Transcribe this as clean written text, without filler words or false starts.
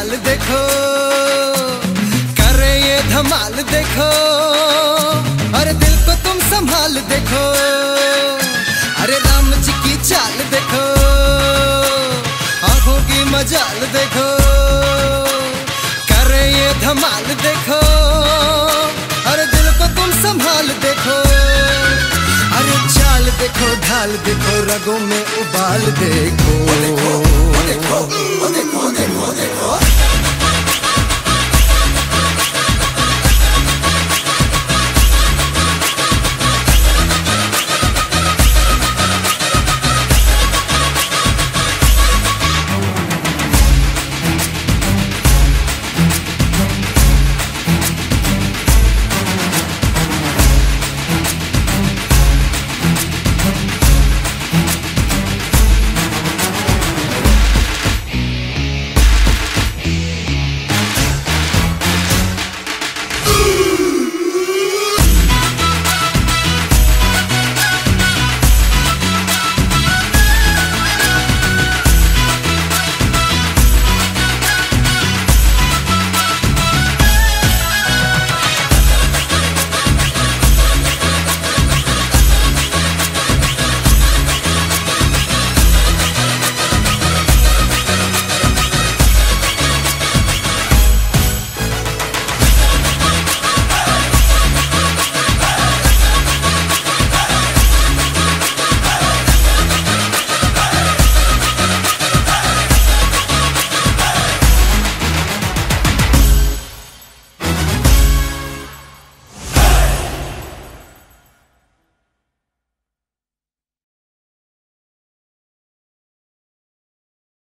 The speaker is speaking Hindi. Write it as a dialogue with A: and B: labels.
A: चाल देखो, करे ये धमाल देखो। अरे दिल को तुम संभाल देखो, अरे राम जी की चाल देखो, आंखों की मजाल देखो, करे ये धमाल देखो। अरे दिल को तुम संभाल देखो, अरे चाल देखो, ढाल देखो, रगों में उबाल देखो। देखो, देखो, देखो, देखो, देखो।